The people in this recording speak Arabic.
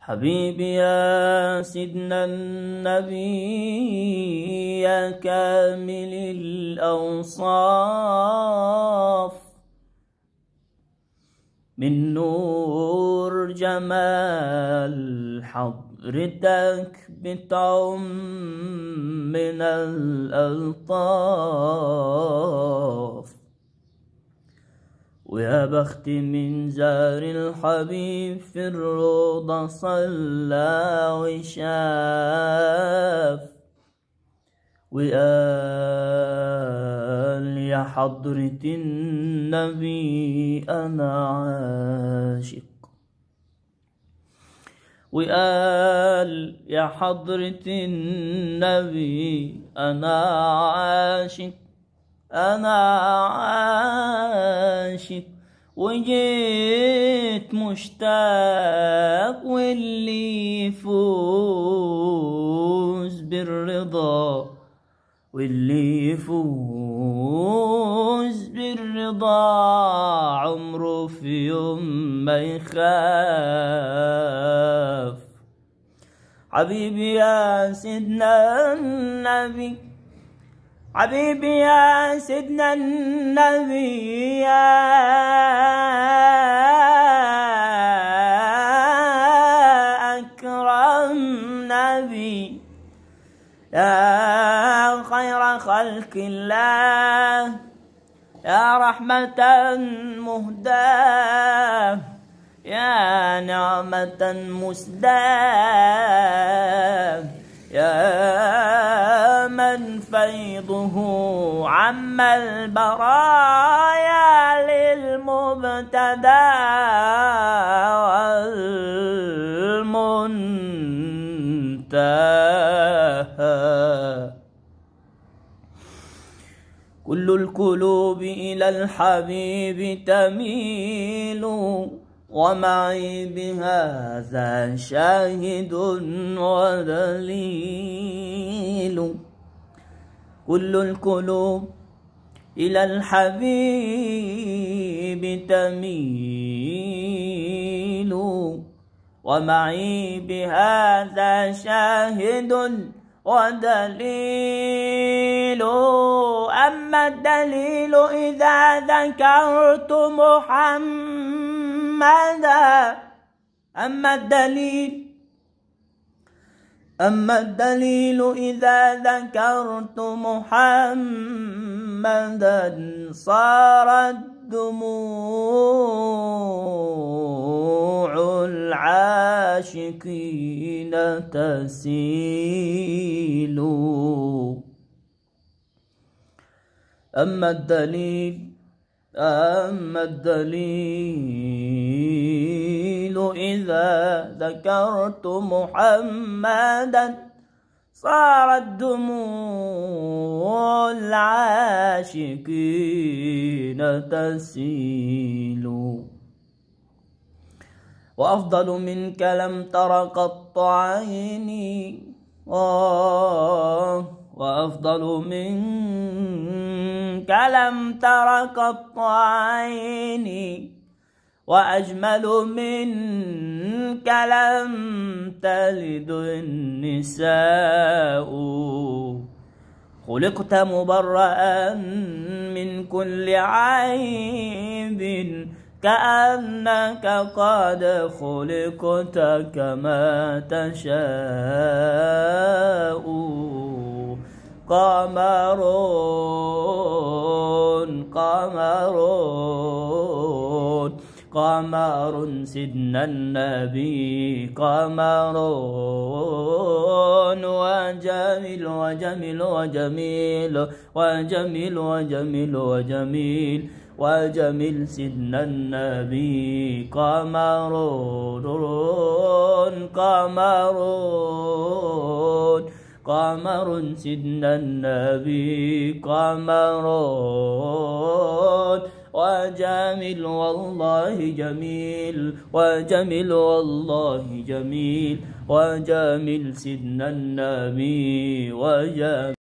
حبيبي يا سيدنا النبي يا كامل الأوصاف، من نور جمال حضرتك بتعم من الألطاف. ويا بخت من زار الحبيب في الروضة صلى وشاف، وقال يا حضرة النبي أنا عاشق، وقال يا حضرة النبي أنا عاشق، أنا عاشق، وجيت مشتاق، واللي يفوز بالرضا، واللي يفوز بالرضا عمره في يوم ما يخاف. حبيبي يا سيدنا النبي، حبيبي يا سيدنا النبي يا أكرم نبي، يا خير خلق الله، يا رحمة مهداة، يا نعمة مسداة، يا من فيضه عم البرايا للمبتدى والمنتهى. كل القلوب إلى الحبيب تميل، ومعي بهذا شاهد ودليل. كل القلوب إلى الحبيب تميل، ومعي بهذا شاهد ودليل. أما الدليل إذا ذكرت محمدا، أما الدليل إذا ذكرت محمدا صارت دموع العاشقين تسيل. أما الدليل إذا ذكرت محمدا صارت دموع العاشقين تسيل. وأفضل منك لم تر قط عيني، وأفضل منك لم تر قط عيني، وأجمل منك لم تلد النساء. خلقت مبرأ من كل عيب، كأنك قد خلقت كما تشاء. قمر سيدنا النبي، قمر وجميل وجميل وجميل وجميل وجميل وجميل وجميل سيدنا النبي، قمر قمر سيدنا النبي، قمر وجميل والله جميل، وجميل والله جميل، وجميل سيدنا النبي وجميل.